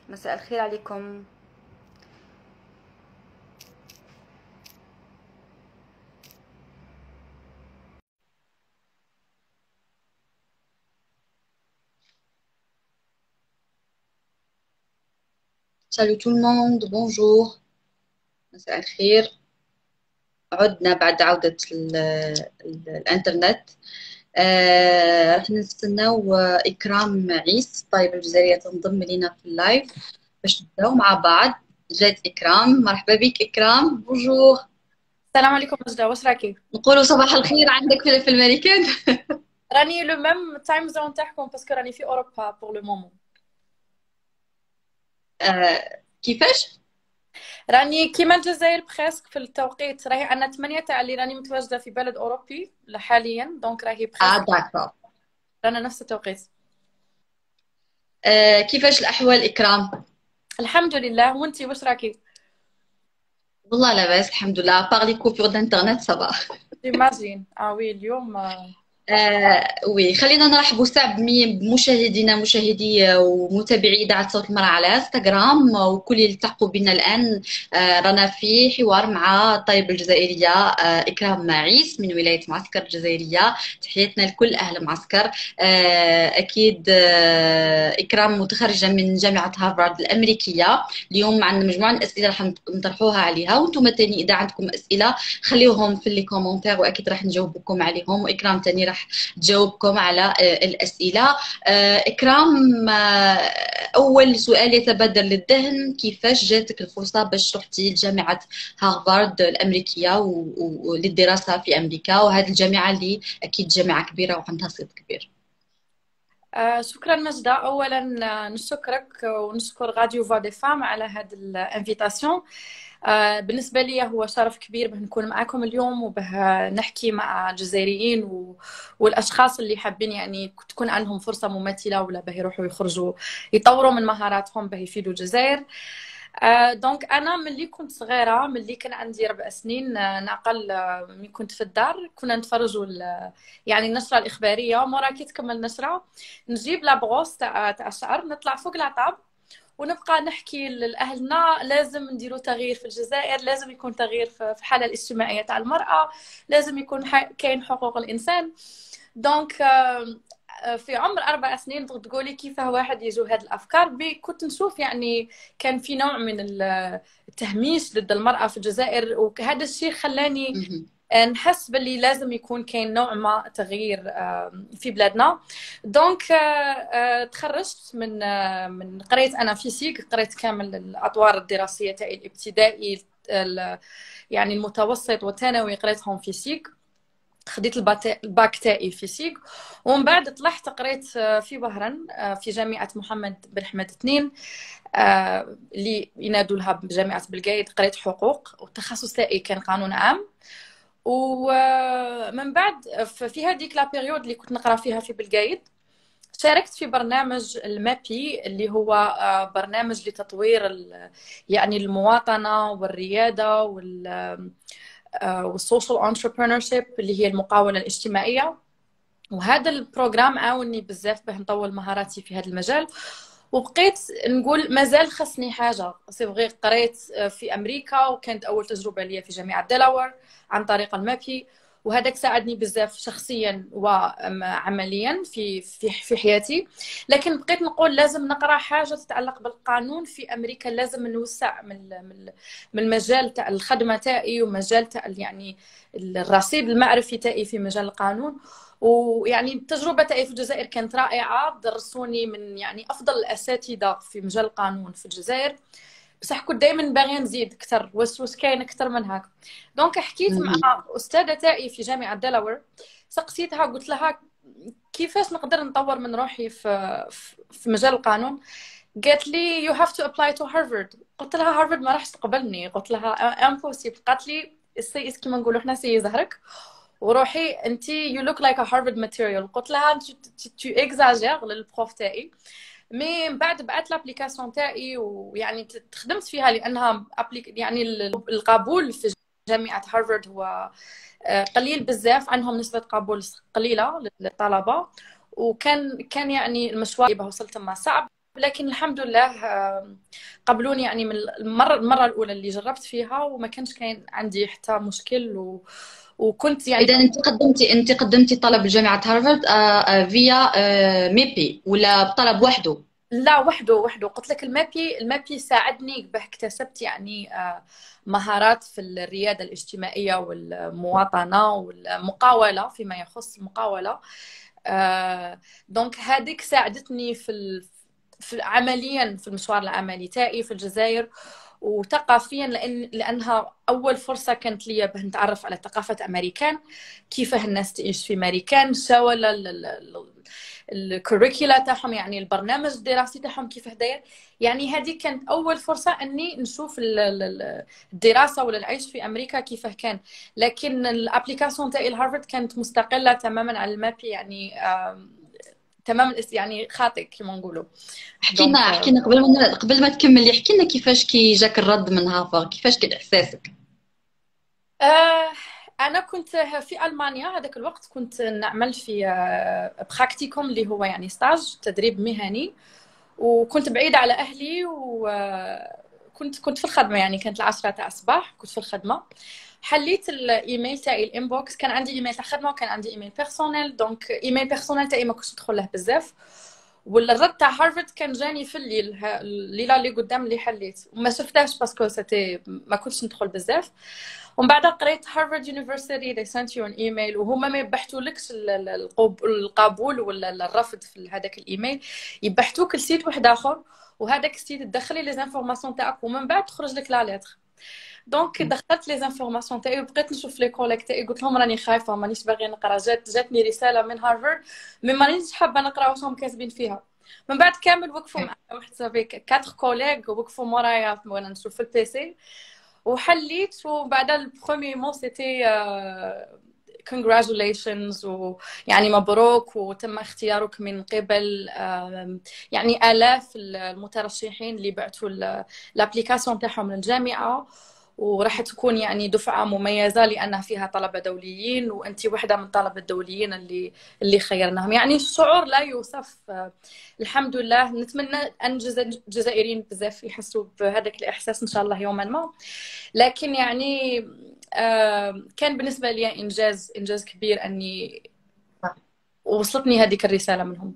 مساء الخير عليكم. Salut tout le monde, bonjour. مساء الخير. عدنا بعد عودة الإنترنت. راح نستناو إكرام عيس طيب الجزائرية تنضم لنا في اللايف باش نبداو مع بعض. جات إكرام، مرحبا بك إكرام، بونجور. السلام عليكم مجدة، واش راكي؟ نقولوا صباح الخير عندك في الأمريكان. راني لو ميم تايم زون تاعكم باسكو راني في اوروبا بور لو مومون. كيفاش؟ راني كيما الجزائر بريسك في التوقيت، راهي عندنا 8 تاع اللي راني متواجدة في بلد اوروبي حاليا، دونك راهي بريسك داكور. رانا نفس التوقيت. كيفاش الأحوال إكرام؟ الحمد لله، وانتي واش راكي؟ والله لاباس الحمد لله، باغ كوبور دانترنت صبا. جيماجين وي اليوم. وي خلينا نرحبوا ساعة بمشاهدينا مشاهدي ومتابعي إذاعة صوت المرأة على انستغرام وكل اللي التحقوا بنا الآن. رانا في حوار مع الطيبة الجزائرية إكرام عيس من ولاية معسكر الجزائرية. تحياتنا لكل أهل معسكر. أكيد إكرام متخرجة من جامعة هارفارد الأمريكية. اليوم عندنا مجموعة من الأسئلة راح نطرحوها عليها، وانتم تاني إذا عندكم أسئلة خليوهم في لي كومنتير وأكيد راح نجاوبكم عليهم، وإكرام تاني راح تجاوبكم على الأسئلة. إكرام، أول سؤال يتبادر للذهن، كيفاش جاتك الفرصة باش رحتي لجامعة هارفارد الأمريكية وللدراسة في أمريكا، وهذه الجامعة اللي أكيد جامعة كبيرة وعندها صيت كبير. شكرا مجدة. اولا نشكرك ونشكر غاديو فوا دي فام على هذه الانفيتاسيون. بالنسبة لي هو شرف كبير باه نكون معكم اليوم وباه نحكي مع جزائريين والأشخاص اللي حابين يعني تكون عندهم فرصة مماثلة ولا باه يروحوا يخرجوا يطوروا من مهاراتهم باه يفيدوا الجزائر. دونك أنا ملي كنت صغيرة، ملي كان عندي 4 سنين، نعقل ملي كنت في الدار كنا نتفرجوا يعني النشرة الإخبارية، ومورا كي تكمل النشرة نجيب لابغوس تاع الشعر، نطلع فوق العطاب ونبقى نحكي لأهلنا لازم نديروا تغيير في الجزائر، لازم يكون تغيير في الحالة الاجتماعية تاع المرأة، لازم يكون كاين حقوق الإنسان. دونك في عمر 4 سنين تقولي كيف واحد يجو هذه الأفكار كنت نشوف يعني كان في نوع من التهميش ضد المرأة في الجزائر، وهذا الشيء خلاني نحس باللي لازم يكون كاين نوع ما تغيير في بلادنا. دونك تخرجت من قريت انا فيزيك، قريت كامل الاطوار الدراسيه تاعي الابتدائي يعني المتوسط والثانوي قريتهم فيزيك. خديت الباك تاعي فيزيك، ومن بعد طلعت قريت في بهرن في جامعة محمد بن حمد اثنين، اللي ينادوا لها بجامعة بلقايد. قريت حقوق والتخصص تاعي كان قانون عام. ومن بعد في هذيك لا بيريود اللي كنت نقرا فيها في بلقايد شاركت في برنامج المابي، اللي هو برنامج لتطوير يعني المواطنة والريادة والسوشيال انتربرينورشيب اللي هي المقاولة الاجتماعية. وهذا البروجرام عاوني بزاف باه نطور مهاراتي في هذا المجال، وبقيت نقول مازال خصني حاجه. سي فغي قريت في امريكا وكانت اول تجربه لي في جامعه دلاوار عن طريق المابي، وهذاك ساعدني بزاف شخصيا وعمليا في حياتي. لكن بقيت نقول لازم نقرا حاجه تتعلق بالقانون في امريكا، لازم نوسع من المجال تاع الخدمه تاعي ومجال تاع يعني الرصيد المعرفي تاعي في مجال القانون. ويعني التجربة تاعي في الجزائر كانت رائعة، درسوني من يعني أفضل الأساتذة في مجال القانون في الجزائر. بصح كنت دائما باغيه نزيد اكثر، واش كاين اكثر من هكا. دونك حكيت مع استاذه تاعي في جامعه دلاوار، سقسيتها قلت لها كيفاش نقدر نطور من روحي في مجال القانون. قالت لي you have to apply to Harvard. قلت لها هارفارد ما راحش تقبلني، قلت لها impossible. قالت لي السي كيما نقولوا احنا سي زهرك وروحي انت you look like a Harvard material. قلت لها tu exagères للبروف تاعي. مي من بعد بعت لابليكاسيون تاعي ويعني خدمت فيها لانها يعني القبول في جامعه هارفارد هو قليل بزاف، عندهم نسبه قبول قليله للطلبه، وكان يعني المشوار اللي وصلت ما صعب. لكن الحمد لله قبلوني يعني من المرة الأولى اللي جربت فيها، وما كانش كاين عندي حتى مشكل وكنت يعني. اذا انت قدمتي طلب لجامعه هارفارد فيا ميبي ولا بطلب وحده؟ لا، وحده قلت لك. المابي ساعدني به اكتسبت يعني مهارات في الريادة الاجتماعية والمواطنة والمقاولة، فيما يخص المقاولة. دونك هذيك ساعدتني في عمليا في المشوار العملي تاعي في الجزائر، وثقافيا لانها اول فرصه كانت لي باه نتعرف على ثقافه امريكان، كيفاه الناس تعيش في امريكان، شو الكوريكولا تاعهم، يعني البرنامج الدراسي تاعهم كيفاه داير. يعني هذه كانت اول فرصه اني نشوف الدراسه ولا العيش في امريكا كيفاه كان. لكن الابليكاسيون تاعي الهارفارد كانت مستقله تماما على المابي، يعني تمام يعني خاطئ كما نقولوا. حكينا دونك حكينا قبل ما تكملي، حكينا كيفاش كي جاك الرد من هافا، كيفاش كان احساسك؟ آه أنا كنت في ألمانيا هذاك الوقت، كنت نعمل في براكتيكوم اللي هو يعني ستاج تدريب مهني، وكنت بعيدة على أهلي، وكنت في الخدمة. يعني كانت 10 تاع الصباح كنت في الخدمة. حليت الايميل تاعي الانبوكس، كان عندي ايميل تاع خدمه وكان عندي ايميل بيرسونيل. دونك ايميل بيرسونيل تاعي ما كنتش ندخل له بزاف، والرد تاع هارفارد كان جاني في الليل، الليله اللي قدام اللي حليت، وما شفتهاش باسكو سيتي ما كنتش ندخل بزاف. ومن بعد قريت هارفارد يونيفرسيتي they sent you an email، وهما ما يبحثولكش القبول ولا الرفض في هذاك الايميل، يبحثوك لسيت واحد اخر، وهذاك السيت تدخلي لي زانفورماسيون تاعك، ومن بعد تخرج لك لا ليتر. دونك دخلت لي زانفورماسيون تاعي وبقيت نشوف لي كوليك تاعي، قلت لهم راني خايفه مانيش باغي نقرا، جاتني رساله من هارفارد مي مانيش حابه نقرا واش هم كاتبين فيها. من بعد كامل وقفوا معايا واحد صافي 4 كوليغ، وقفوا مورايا وانا نشوف في البيسي وحليت. وبعد البروميي مون سيتي congratulations، ويعني مبروك وتم اختيارك من قبل يعني آلاف المترشحين اللي بعثوا الابليكاسيون تاعهم للجامعة، وراح تكون يعني دفعة مميزة لأنها فيها طلبة دوليين، وأنت واحدة من الطلبة الدوليين اللي خيرناهم. يعني الشعور لا يوصف. الحمد لله. نتمنى أن الجزائريين بزاف يحسوا بهذاك الإحساس إن شاء الله يوما ما. لكن يعني كان بالنسبة لي إنجاز كبير أني وصلتني هذيك الرسالة منهم.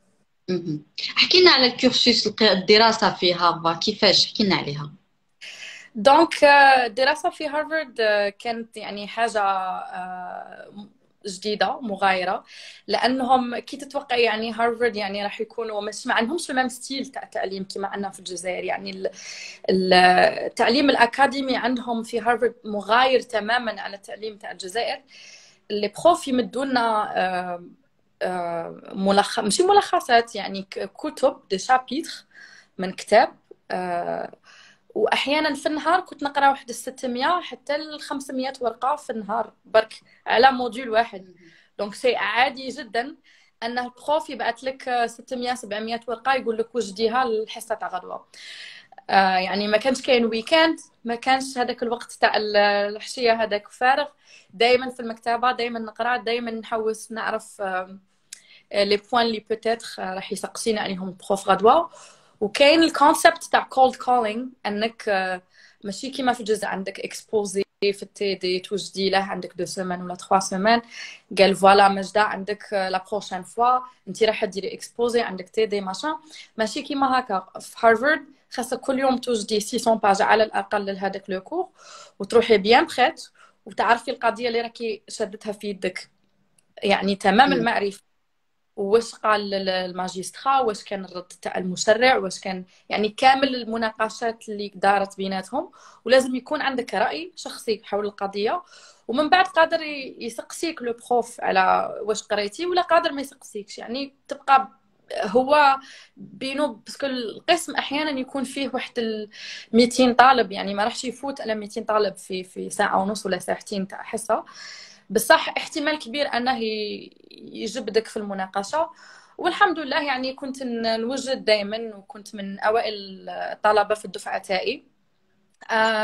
حكينا على الكورسوس الدراسة في هافا، كيفاش حكينا عليها؟ دونك الدراسة في هارفارد كانت يعني حاجة جديدة مغايرة، لأنهم كي تتوقع يعني هارفارد يعني راح يكونوا مش ما عندهمش المام ستيل تاع التعليم كما عندنا في الجزائر. يعني التعليم الأكاديمي عندهم في هارفارد مغاير تماما على التعليم تاع الجزائر. اللي بروف يمدونا مش ملخصات، يعني كتب دي شابيتر من كتاب. واحيانا في النهار كنت نقرا واحد 600 حتى ل 500 ورقه في النهار برك على موديول واحد. دونك سي عادي جدا ان البروف يبعث لك 600 700 ورقه يقول لك وجديها الحصه تاع غدوه. يعني ما كانش كاين ويكاند، ما كانش هذاك الوقت تاع الحشيه هذاك فارغ. دائما في المكتبه، دائما نقرا، دائما نحوس نعرف لي بوين اللي بوتيتر راح يسقسينا عليهم البروف غدوه. وكاين الكونسيبت تاع كولد كولينغ، انك ماشي كيما في الجزء عندك اكسبوزي في التي دي توجدي له عندك 2 سيمان ولا 3 سيمان، قال فوالا مجدة عندك لا بروشين فوا انت راح ديري اكسبوزي عندك تي دي ماشان. ماشي كيما هكا في هارفارد، خاصك كل يوم توجدي 600 باج على الاقل لهذاك لو كور، وتروحي بيان بخيت وتعرفي القضيه اللي راكي شدتها في يدك، يعني تمام المعرفه. واش قال الماجسترا، واش كان الرد تاع المشرع، واش كان يعني كامل المناقشات اللي دارت بيناتهم. ولازم يكون عندك رأي شخصي حول القضية، ومن بعد قادر يسقسيك لو بروف على واش قريتي، ولا قادر ما يسقسيكش. يعني تبقى هو بينو باسكو القسم احيانا يكون فيه واحد 200 طالب، يعني ما راحش يفوت على 200 طالب في ساعه ونص ولا ساعتين تاع حصه. بصح احتمال كبير انه يجبدك في المناقشه. والحمد لله يعني كنت نوجد دائما، وكنت من اوائل الطلبه في الدفعه تاعي.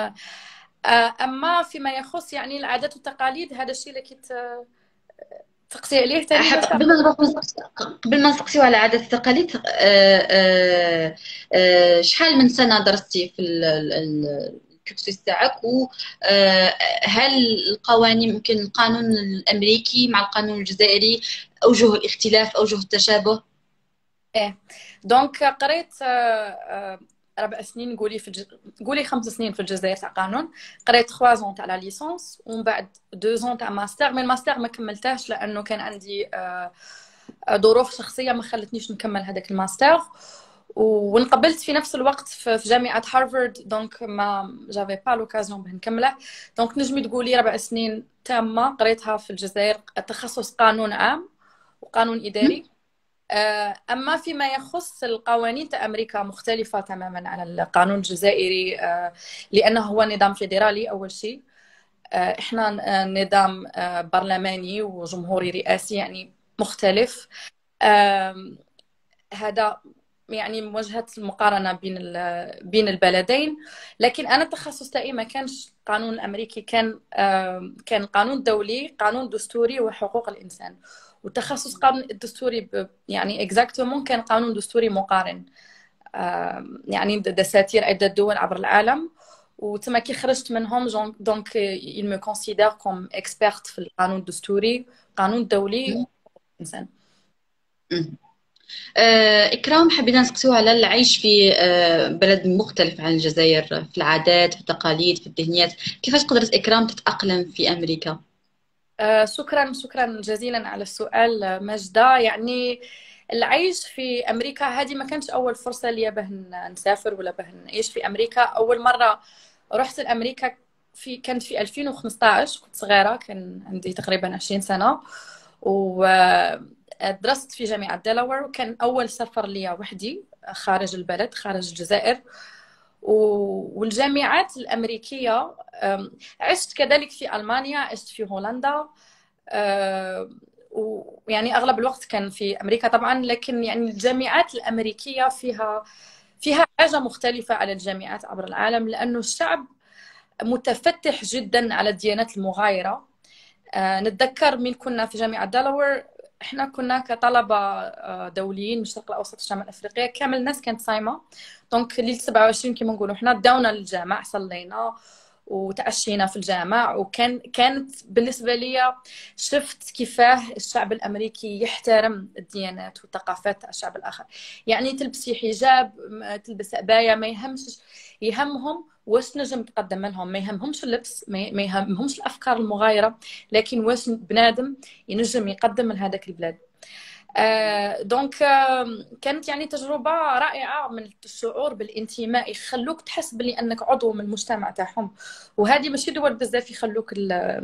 اما فيما يخص يعني العادات والتقاليد، هذا الشيء اللي كنت تقصي عليه ثاني قبل باشا؟ ما نروح قبل ما نسقسيو على عادات التقاليد، شحال من سنة درستي في الكورسوس تاعك؟ وهل القوانين، ممكن القانون الأمريكي مع القانون الجزائري، أوجه الاختلاف، أوجه التشابه؟ ايه، دونك قريت 4 سنين، قولي 5 سنين في الجزائر تاع قانون. قريت 3 تاع لا ليسونس، ومن بعد 2 تاع ماستر. من الماستر ما كملتهاش لانه كان عندي ظروف شخصيه ما خلتنيش نكمل هذاك الماستر. ونقبلت في نفس الوقت في جامعه هارفارد، دونك ما جافي با لوكازيون باه نكمله. دونك نجمي تقولي 4 سنين تامه قريتها في الجزائر، تخصص قانون عام وقانون اداري. أما فيما يخص القوانين تاع أمريكا مختلفة تماما عن القانون الجزائري، لأنه هو نظام فيدرالي أول شيء. إحنا نظام برلماني وجمهوري رئاسي، يعني مختلف. هذا يعني وجهة المقارنة بين البلدين. لكن أنا التخصص تاعي ما كانش قانون الأمريكي، كان قانون دولي، قانون دستوري وحقوق الإنسان. وتخصص قانون الدستوري يعني اكزاكتومون كان قانون دستوري مقارن، يعني دساتير عدة دول عبر العالم. وتما كي خرجت منهم دونك il me considère comme expert في القانون الدستوري، قانون دولي إنسان. إكرام، حبينا نسقسيو على العيش في بلد مختلف عن الجزائر، في العادات، في التقاليد، في الذهنيات. كيفاش قدرت إكرام تتأقلم في أمريكا؟ شكرا جزيلا على السؤال ماجدة. يعني العيش في أمريكا هذه ما كانش أول فرصة لي باه نسافر ولا باه نعيش في أمريكا. أول مرة رحت لأمريكا كانت في 2015، كنت صغيرة، كان عندي تقريبا 20 سنة. ودرست في جامعة ديلاوير، وكان أول سفر لي وحدي خارج البلد، خارج الجزائر. والجامعات الأمريكية، عشت كذلك في ألمانيا، عشت في هولندا. ويعني أغلب الوقت كان في أمريكا طبعا. لكن يعني الجامعات الأمريكية فيها حاجة مختلفة على الجامعات عبر العالم، لأنه الشعب متفتح جدا على الديانات المغايرة. نتذكر من كنا في جامعة دلاوير، احنا كنا كطلبة دوليين من الشرق الأوسط وشمال أفريقيا، كامل الناس كانت صايمة. دونك ليلة 27 كما نقولوا احنا داونا للجامع، صلينا وتعشينا في الجامع. كانت بالنسبة لي شفت كيفاه الشعب الأمريكي يحترم الديانات والثقافات تاع الشعب الآخر. يعني تلبسي حجاب، تلبس عباية، ما يهمهم واش نجم تقدم لهم. ما يهمهمش اللبس، ما يهمهمش الأفكار المغايرة، لكن واش بنادم ينجم يقدم لهذاك البلاد. دونك كانت يعني تجربة رائعة من الشعور بالانتماء، يخلوك تحس بلي أنك عضو من المجتمع تاعهم. وهذه ماشي دول بزاف يخلوك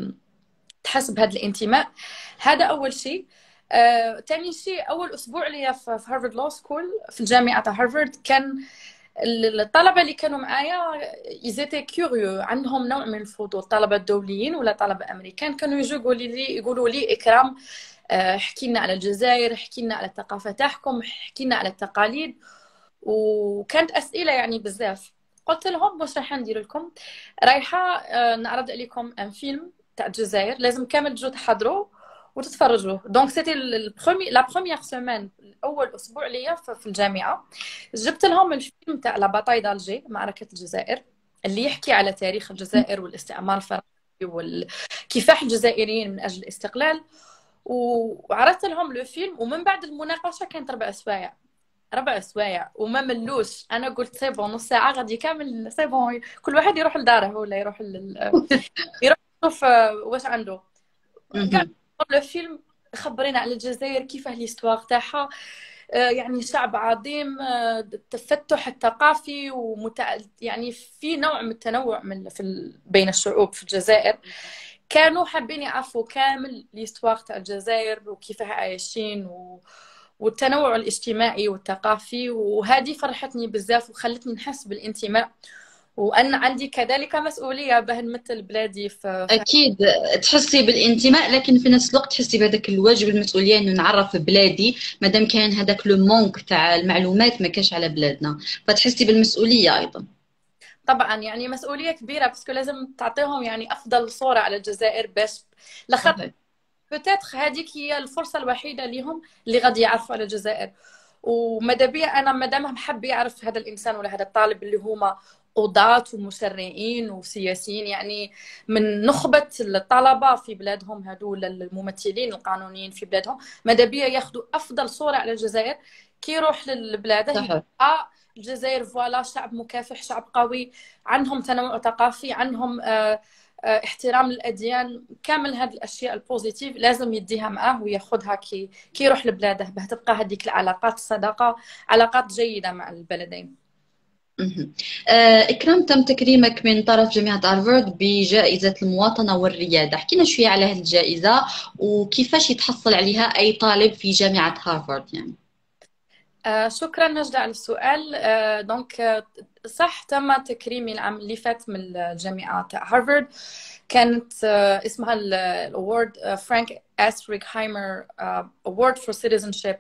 تحس بهذا الانتماء. هذا أول شيء. ثاني شيء، أول أسبوع لي في هارفارد لو سكول، في الجامعة تاع هارفارد، كان الطلبة اللي كانوا معايا يزيتي كيوريو، عندهم نوع من الفضول، طلبة دوليين ولا طلبة أمريكان. كانوا يجوا يقولوا لي إكرام، احكي لنا على الجزائر، احكي لنا على الثقافة تاعكم، احكي لنا على التقاليد. وكانت أسئلة يعني بزاف. قلت لهم واش رايحة ندير لكم؟ رايحة نعرض عليكم ان فيلم تاع الجزائر، لازم كامل تجوا تحضروا وتتفرجوا. دونك سيتي لا بروميير سيمين، اول اسبوع ليا في الجامعه. جبت لهم الفيلم تاع لا باتاي دالجي، معركه الجزائر، اللي يحكي على تاريخ الجزائر والاستعمار الفرنسي وكفاح الجزائريين من اجل الاستقلال. وعرضت لهم لو فيلم، ومن بعد المناقشه كانت 4 سوايع. 4 سوايع وما ملوش. انا قلت سي بون، نص ساعه غادي كامل سي بون، كل واحد يروح لداره ولا يروح يشوف واش عنده. قاعد لو فيلم خبرينا على الجزائر، كيفاه ليستواغ تاعها. يعني شعب عظيم، التفتح الثقافي يعني في نوع من التنوع بين الشعوب في الجزائر. كانوا حابين يعرفوا كامل ليستواغ تاع الجزائر وكيفاه عايشين والتنوع الاجتماعي والثقافي. وهذه فرحتني بزاف وخلتني نحس بالانتماء، وأن عندي كذلك مسؤولية باه نمثل بلادي في أكيد تحسي بالانتماء، لكن في نفس الوقت تحسي بهذاك الواجب، المسؤولية إنه نعرف بلادي، مادام كان هذاك لو مونك تاع المعلومات ما كاش على بلادنا، فتحسي بالمسؤولية أيضا. طبعا يعني مسؤولية كبيرة، بس لازم تعطيهم يعني أفضل صورة على الجزائر، باش لخط صحيح. بتاتخ هذيك هي الفرصه الوحيده ليهم اللي غادي يعرفوا على الجزائر. وماذا بيا انا مادام حاب يعرف هذا الانسان ولا هذا الطالب اللي هما قضاة ومشرعين وسياسيين، يعني من نخبة الطلبة في بلادهم هذول الممثلين القانونيين في بلادهم، ماذا بيا ياخذوا أفضل صورة على الجزائر كي يروح لبلاده صحيح. يبقى الجزائر فوالا شعب مكافح، شعب قوي، عندهم تنوع ثقافي، عندهم احترام الاديان، كامل هذه الاشياء البوزيتيف لازم يديها معاه وياخذها كي يروح لبلاده، باه تبقى هذيك العلاقات الصداقه علاقات جيده مع البلدين. مهم. إكرام، تم تكريمك من طرف جامعة هارفارد بجائزة المواطنة والريادة. احكينا شوية على هذه الجائزة وكيفاش يتحصل عليها أي طالب في جامعة هارفارد يعني. شكرا نجدة على السؤال. دونك صح، تم تكريمي العام اللي فات من الجامعة هارفارد. كانت اسمها الأورد فرانك اس ريكهايمر أورد فور سيتيزنشيب.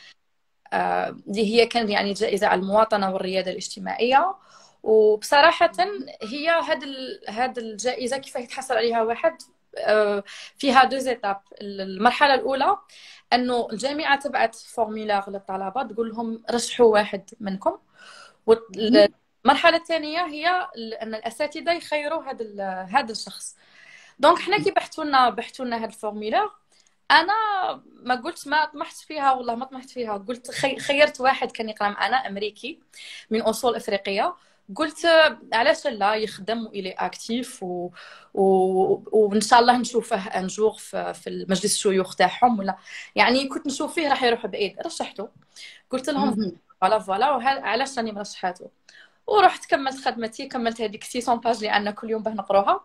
دي هي كانت يعني جائزة على المواطنة والريادة الاجتماعية. وبصراحة هي هاد الجائزة كيف يتحصل عليها واحد، فيها دو زيتاب. المرحلة الأولى أنه الجامعة تبعت فورميلار للطلبة تقول لهم رشحوا واحد منكم. والمرحلة الثانية هي أن الأساتذة يخيروا هذا الشخص. دونك حنا كي بحثوا لنا هذا الفورميلار، انا ما قلت ما طمحت فيها، والله ما طمحت فيها. قلت خيرت واحد كان يقرا معنا امريكي من اصول افريقيه، قلت علاش لا يخدم والي اكتيف وان شاء الله نشوفه ان جور في المجلس الشيوخ تاعهم، ولا يعني كنت نشوف فيه راح يروح بعيد. رشحته، قلت لهم مهم. فوالا فوالا علاش راني مرشحاته. ورحت كملت خدمتي، كملت هذيك 600 باج اللي عندنا كل يوم باه نقروها.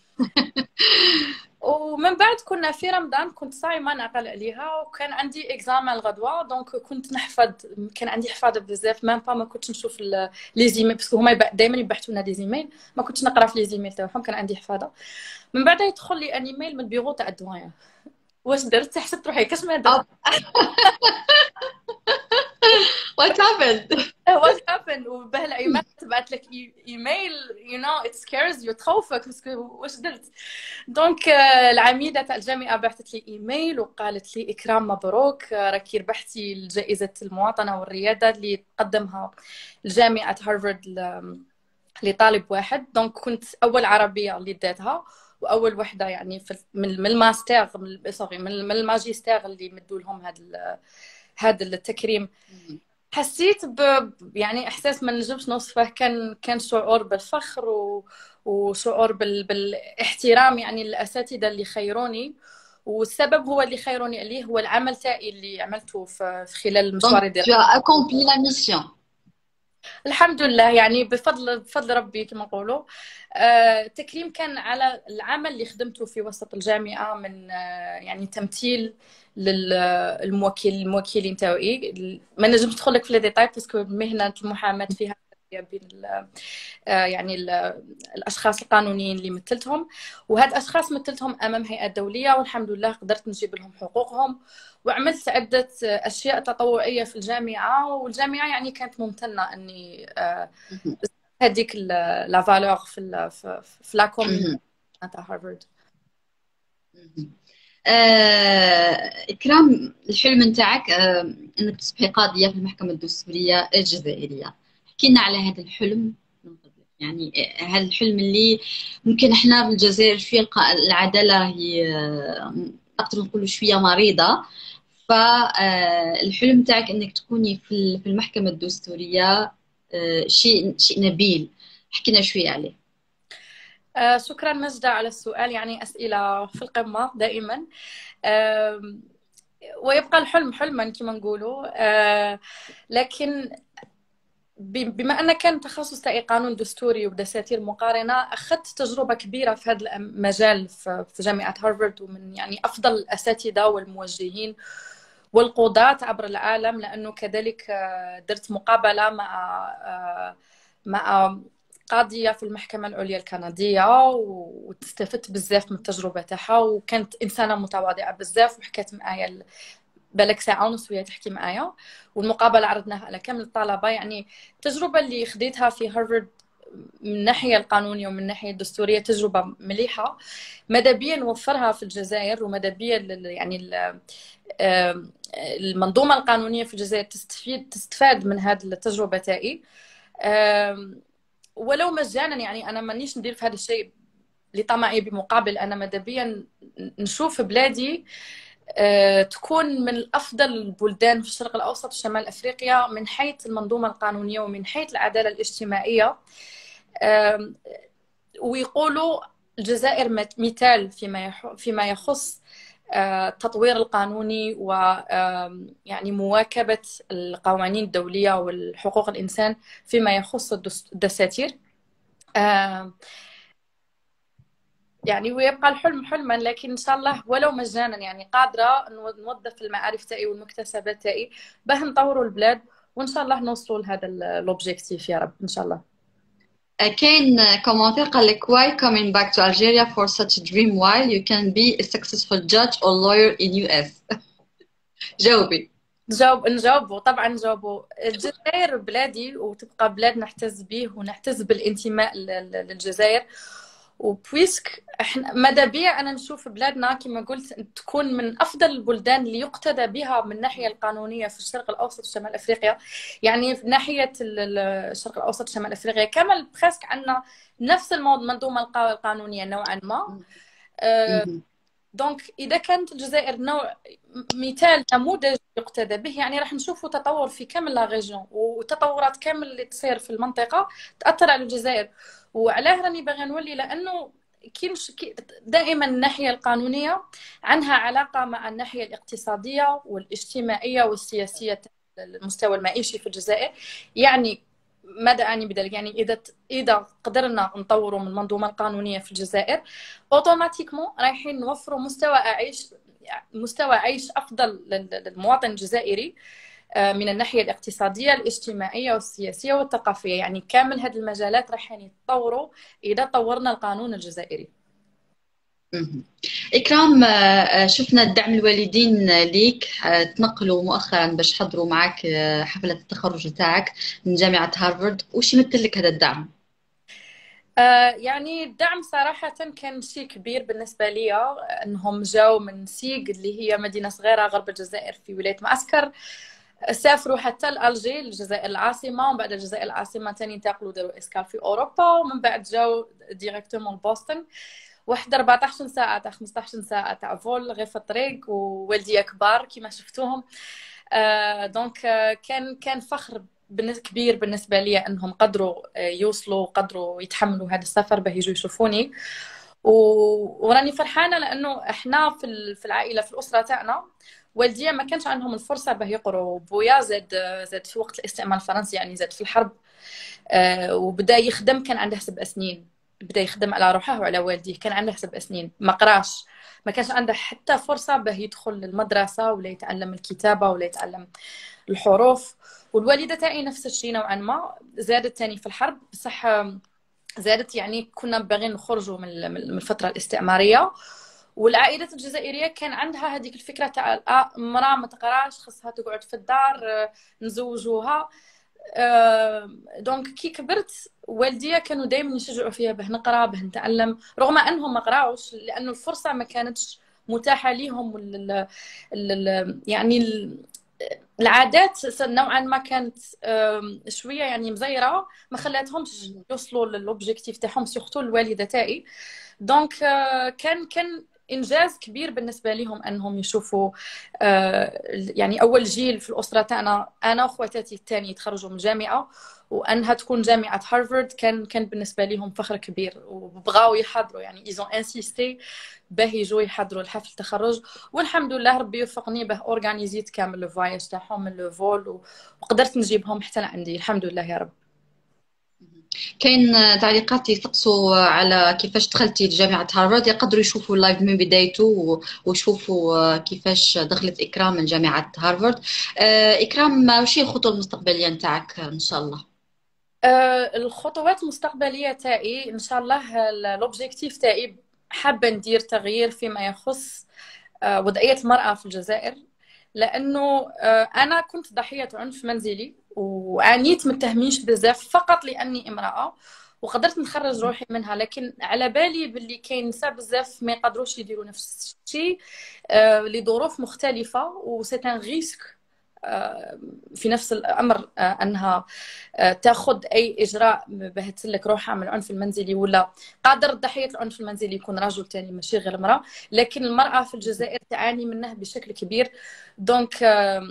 ومن بعد كنا في رمضان، كنت صايمه نعقل عليها، وكان عندي اكزامان الغدوه، دونك كنت نحفظ. كان عندي حفاظه بزاف، ما كنتش نشوف لي زيميل باسكو هما دائما يبعثوا لنا دي زيميل، ما كنتش نقرا في لي زيميل تاعهم، كان عندي حفاظه. من بعد يدخل لي ان ايميل من البيرو تاع الدوان. واش درت؟ حسيت روحي كاش ما درت. أب- What happened؟ وات هابن. وباه الايمان تبعت لك ايميل ات سكيرز يو، تخوفك باسكو واش درت. دونك العميده تاع الجامعه بعثت لي ايميل وقالت لي اكرام مبروك، راكي ربحتي جائزه المواطنه والرياده اللي تقدمها الجامعه هارفارد لطالب واحد. دونك كنت اول عربيه اللي داتها، واول وحده يعني من الماستر، سوري، من الماجستير اللي مدوا لهم هذا التكريم. حسيت يعني احساس ما نجمش نوصفه. كان شعور بالفخر وشعور بالاحترام يعني الاساتذه اللي خيروني. والسبب هو اللي خيروني عليه هو العمل تاعي اللي عملته في خلال المشوار Donc, الدراسي. tu as accompli la mission. الحمد لله، يعني بفضل ربي كما نقولوا. التكريم كان على العمل اللي خدمته في وسط الجامعة، من يعني تمثيل الموكلين تاعي. ما نجمش ندخل لك في لي ديتاي باسكو مهنة المحاماة فيها بين يعني الاشخاص القانونيين اللي مثلتهم، وهاد الاشخاص مثلتهم امام هيئات دوليه، والحمد لله قدرت نجيب لهم حقوقهم. وعملت عده اشياء تطوعيه في الجامعه، والجامعه يعني كانت ممتنه اني مهم. هذيك لا فالور في لا كوميونيتي مهم. تاع هارفارد. مهم. إكرام، الحلم نتاعك أنك تصبحي قاضية في المحكمة الدستورية الجزائرية. احكي لنا على هذا الحلم من فضلك. يعني هذا الحلم اللي ممكن احنا في الجزائر شوية العدالة هي نقدر نقولوا شوية مريضة. فالحلم نتاعك أنك تكوني في المحكمة الدستورية شيء نبيل. احكي لنا شوية عليه. شكرا مجدة على السؤال، يعني أسئلة في القمة دائما. ويبقى الحلم حلما كما نقولوا. لكن بما أن كان تخصص تاعي قانون دستوري ودساتير مقارنة، أخذت تجربة كبيرة في هذا المجال في جامعة هارفارد، ومن يعني أفضل الأساتذة والموجهين والقضاة عبر العالم. لأنه كذلك درت مقابلة مع قاضية في المحكمة العليا الكندية، واستفدت بزاف من التجربة تاعها، وكانت إنسانة متواضعة بزاف، وحكات معايا بالك ساعة ونص وهي تحكي معايا. والمقابلة عرضناها على كامل الطلبة. يعني التجربة اللي خديتها في هارفارد من الناحية القانونية ومن الناحية الدستورية تجربة مليحة. ماذا بيا نوفرها في الجزائر، وماذا بيا يعني المنظومة القانونية في الجزائر تستفاد من هذه التجربة تاعي ولو مجانا. يعني أنا مانيش ندير في هذا الشيء لطمعي، بمقابل أنا ماذا بيا نشوف بلادي تكون من الأفضل البلدان في الشرق الأوسط وشمال أفريقيا من حيث المنظومة القانونية ومن حيث العدالة الاجتماعية. ويقولوا الجزائر مثال فيما يخص التطوير القانوني و يعني مواكبة القوانين الدولية والحقوق الإنسان فيما يخص الدساتير. يعني ويبقى الحلم حلما، لكن ان شاء الله ولو مجانا يعني قادره نوظف المعارف تاعي والمكتسبات تاعي باه نطوروا البلاد، وان شاء الله نوصلوا لهذا لوبجيكتيف يا رب ان شاء الله. كاين كومنتير قال لك why coming back to Algeria for such a dream while you can be a successful judge or lawyer in US. جاوبي. نجاوبوا طبعا نجاوبوا. الجزائر بلادي وتبقى بلاد نحتز به ونحتز بالانتماء للجزائر، وبويسك احنا ماذا بيا انا نشوف بلادنا كما قلت تكون من افضل البلدان اللي يقتدى بها من الناحيه القانونيه في الشرق الاوسط وشمال افريقيا. يعني في ناحيه الشرق الاوسط وشمال افريقيا كامل بريسك عندنا نفس المنظومه القانونيه نوعا ما. دونك اذا كانت الجزائر نوع مثال نموذج يقتدى به، يعني راح نشوفوا تطور في كامل لا ريجيون، وتطورات كامل اللي تصير في المنطقه تاثر على الجزائر. وعلاه راني باغي نولي، لانه دائما الناحيه القانونيه عندها علاقه مع الناحيه الاقتصاديه والاجتماعيه والسياسيه المستوى المعيشي في الجزائر. يعني ماذا أعني بذلك؟ يعني إذا قدرنا نطوروا من المنظومة القانونية في الجزائر أوتوماتيكمون رايحين نوفروا مستوى عيش أفضل للمواطن الجزائري من الناحية الاقتصادية الاجتماعية والسياسية والثقافية. يعني كامل هذه المجالات رايحين يتطوروا إذا طورنا القانون الجزائري. إكرام، شفنا الدعم الوالدين ليك تنقلوا مؤخرا باش حضروا معك حفلة التخرج تاعك من جامعة هارفارد. وش يمثل لك هذا الدعم؟ يعني الدعم صراحة كان شيء كبير بالنسبة لي، أنهم جاوا من سيج اللي هي مدينة صغيرة غرب الجزائر في ولاية معسكر، سافروا حتى لألجي الجزائر العاصمة، ومن بعد الجزائر العاصمة تاني انتقلوا داروا إسكال في أوروبا، ومن بعد جاوا ديريكتومون لبوسطن. واحد 14 ساعة تاع 15 ساعة تاع فول غير في الطريق، ووالديا كبار كما شفتوهم. دونك كان فخر كبير بالنسبة لي أنهم قدروا يوصلوا قدروا يتحملوا هذا السفر باه يجوا يشوفوني. وراني فرحانة لأنه إحنا في العائلة في الأسرة تاعنا والديا ما كانش عندهم الفرصة باه يقروا. بويا زاد في وقت الاستعمار الفرنسي، يعني زاد في الحرب، وبدا يخدم كان عنده 7 سنين، بدا يخدم على روحه وعلى والديه كان عنده 7 سنين، ما قراش، ما كانش عنده حتى فرصة باه يدخل المدرسة ولا يتعلم الكتابة ولا يتعلم الحروف. والوالدة تاعي نفس الشيء نوعا ما، زادت تاني في الحرب بصح زادت، يعني كنا باغيين نخرجوا من الفترة الاستعمارية. والعائلات الجزائرية كان عندها هذيك الفكرة تاع مرأة ما تقراش خاصها تقعد في الدار نزوجوها. دونك كي كبرت والديا كانوا دائما يشجعوا فيها باه نقرا باه نتعلم، رغم انهم ما قراوش لانه الفرصه ما كانتش متاحه لهم. يعني العادات نوعا ما كانت شويه يعني مزيره، ما خلاتهمش يوصلوا للوبجيكتيف تاعهم، سورتو الوالده تاعي. دونك كان انجاز كبير بالنسبه لهم انهم يشوفوا يعني اول جيل في الاسره تاعنا انا واخواتاتي الثاني يتخرجوا من الجامعه، وانها تكون جامعه هارفارد كان بالنسبه لهم فخر كبير، وبغاو يحضروا يعني ايزون انسيستي باه يجوا يحضروا الحفل التخرج. والحمد لله ربي وفقني باه اورغانيزيت كامل الفواياج تاعهم من لو فول، وقدرت نجيبهم حتى لعندي الحمد لله يا رب. كاين تعليقات يسقسوا على كيفاش دخلتي لجامعة هارفارد، يقدروا يشوفوا اللايف من بدايته ويشوفوا كيفاش دخلت إكرام من جامعة هارفارد. إكرام، وش هي الخطوة المستقبلية نتاعك إن شاء الله؟ الخطوات المستقبلية تاعي إن شاء الله الأوبجيكتيف تاعي حابة ندير تغيير فيما يخص وضعية المرأة في الجزائر، لأنه أنا كنت ضحية عنف منزلي وعانيت من التهميش بزاف فقط لأني امرأة، وقدرت نخرج روحي منها. لكن على بالي باللي كاين نساء بزاف ما يقدروش يديروا نفس الشيء لظروف مختلفة، وسي ان ريسك في نفس الامر انها تاخذ اي اجراء باه تسلك روحها من العنف المنزلي، ولا قادر ضحيه العنف المنزلي يكون رجل تاني ماشي غير المراه. لكن المراه في الجزائر تعاني منه بشكل كبير. دونك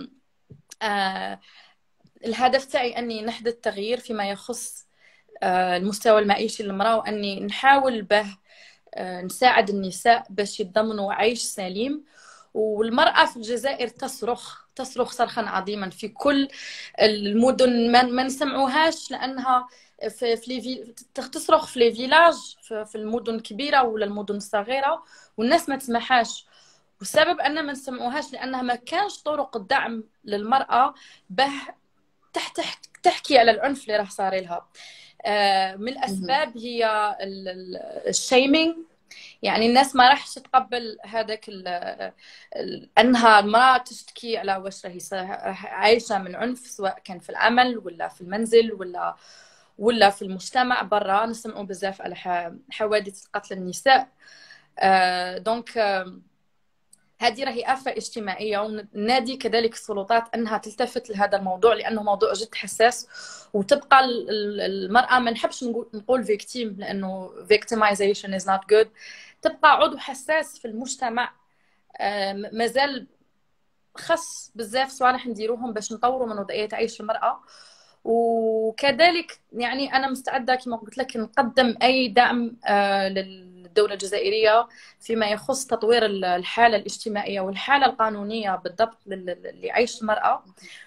الهدف تاعي اني نحدث تغيير فيما يخص المستوى المعيشي للمراه، واني نحاول به نساعد النساء باش يتضمنوا عيش سليم. والمرأة في الجزائر تصرخ صرخا عظيما في كل المدن، ما نسمعوهاش لأنها تصرخ في لي فيلاج في المدن الكبيرة ولا المدن الصغيرة، والناس ما تسمعهاش. والسبب أن ما نسمعوهاش لأنها ما كانش طرق الدعم للمرأة به تحكي على العنف اللي راه صار لها. من الأسباب هي الشيمينج، يعني الناس ما راحش تتقبل هذاك انها المراه تشتكي على واش راهي عايشه من عنف، سواء كان في العمل ولا في المنزل ولا في المجتمع برا. نسمعوا بزاف على حوادث قتل النساء. دونك هذه راهي آفة اجتماعية، ونادي كذلك السلطات أنها تلتفت لهذا الموضوع، لأنه موضوع جد حساس. وتبقى المرأة، ما نحبش نقول فيكتيم لأنه victimization is not good، تبقى عضو حساس في المجتمع. مازال خص بزاف صوالح نديروهم باش نطوروا من وضعية عيش المرأة. وكذلك يعني أنا مستعدة كما قلت لك نقدم أي دعم للدولة الجزائرية فيما يخص تطوير الحالة الاجتماعية والحالة القانونية بالضبط لعيش المرأة.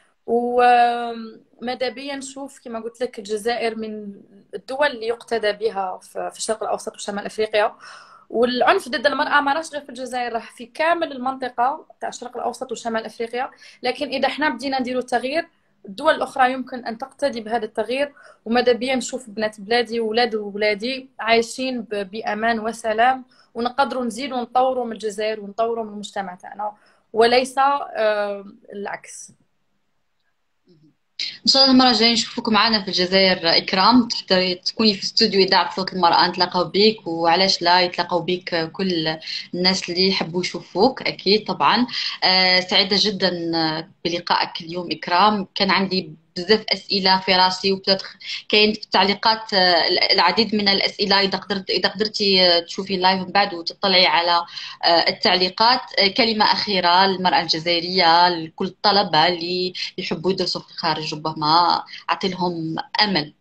وماذا بيا نشوف كما قلت لك الجزائر من الدول اللي يقتدى بها في الشرق الأوسط وشمال أفريقيا. والعنف ضد المرأة ما راش غير في الجزائر، راه في كامل المنطقة تاع الشرق الأوسط وشمال أفريقيا. لكن إذا احنا بدينا نديروا تغيير، الدول الأخرى يمكن أن تقتدي بهذا التغيير. وماذا بيا نشوف بنات بلادي وولاد وولادي عايشين بأمان وسلام، ونقدروا نزيدوا ونطوروا من الجزائر ونطوروا من المجتمع تاعنا، وليس العكس. ان شاء الله المره الجايه نشوفك معنا في الجزائر اكرام، تحضري تكوني في استوديو اذاعه صوت المراه نتلاقاو بيك، وعلاش لا يتلاقاو بيك كل الناس اللي يحبوا يشوفوك اكيد طبعا. سعيده جدا بلقائك اليوم اكرام. كان عندي بزاف اسئله في راسي، كاين في التعليقات العديد من الاسئله. اذا قدرتي تشوفي اللايف من بعد وتطلعي على التعليقات. كلمه اخيره للمراه الجزائريه، لكل الطلبه اللي يحبوا يدرسوا في الخارج، ربما اعطي لهم امل.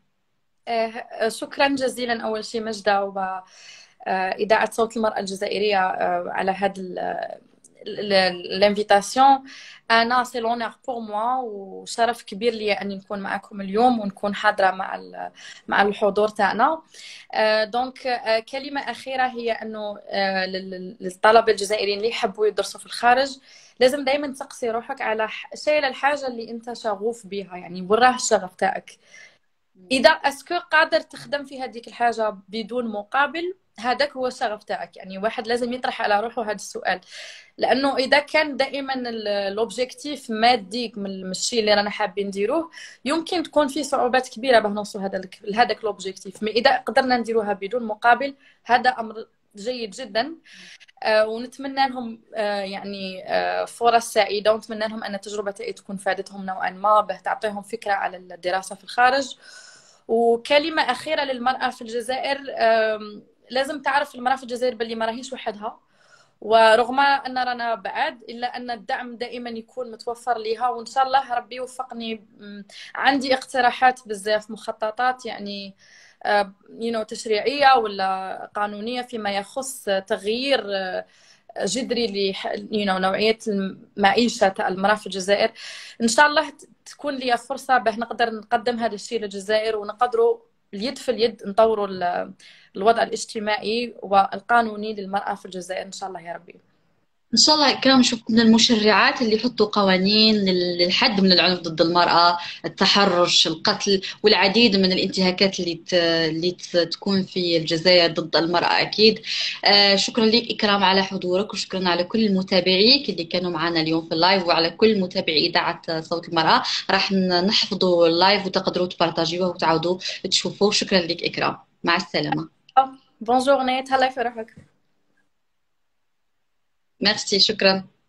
شكرا جزيلا اول شيء مجدة وإذاعة صوت المرأة الجزائرية على هذا الانفيتاسيون. انا سي لونير بور موا، وشرف كبير لي اني نكون معكم اليوم ونكون حاضره مع الحضور تاعنا. دونك كلمه اخيره هي انه للطلبه الجزائريين اللي يحبوا يدرسوا في الخارج، لازم دائما تقصي روحك على شيء الحاجه اللي انت شغوف بها، يعني وراه الشغف تاعك. اذا اسكو قادر تخدم في هذيك الحاجه بدون مقابل، هذاك هو الشغف تاعك. يعني واحد لازم يطرح على روحه هذا السؤال، لانه اذا كان دائما الاوبجيكتيف مادي من الشيء اللي رانا حابين نديروه، يمكن تكون فيه صعوبات كبيره باه نوصلوا لهذاك الاوبجيكتيف. مي اذا قدرنا نديروها بدون مقابل، هذا امر جيد جدا. ونتمنى لهم يعني فرص سعيده، ونتمنى لهم ان التجربه تكون فادتهم نوعا ما باه تعطيهم فكره على الدراسه في الخارج. وكلمه اخيره للمراه في الجزائر، لازم تعرف المراه في الجزائر باللي ما راهيش وحدها، ورغم ان رانا بعاد الا ان الدعم دائما يكون متوفر لها. وان شاء الله ربي يوفقني. عندي اقتراحات بزاف، مخططات يعني تشريعيه ولا قانونيه فيما يخص تغيير جذري نوعيه المعيشه تاع المراه في الجزائر. ان شاء الله تكون لي فرصه باه نقدر نقدم هذا الشيء للجزائر، ونقدروا اليد في اليد نطوروا الوضع الاجتماعي والقانوني للمرأة في الجزائر إن شاء الله يا ربي. ان شاء الله اكرام نشوف من المشرعات اللي يحطوا قوانين للحد من العنف ضد المراه، التحرش، القتل، والعديد من الانتهاكات اللي تكون في الجزائر ضد المراه اكيد. شكرا لك اكرام على حضورك، وشكرا على كل متابعيك اللي كانوا معنا اليوم في اللايف، وعلى كل متابعي اذاعه صوت المراه. راح نحفظوا اللايف وتقدروا تبارطاجيوه وتعاودوا تشوفوه. شكرا لك اكرام. مع السلامة. بون جورني، تهلاي في روحك. ميرسي، شكرا.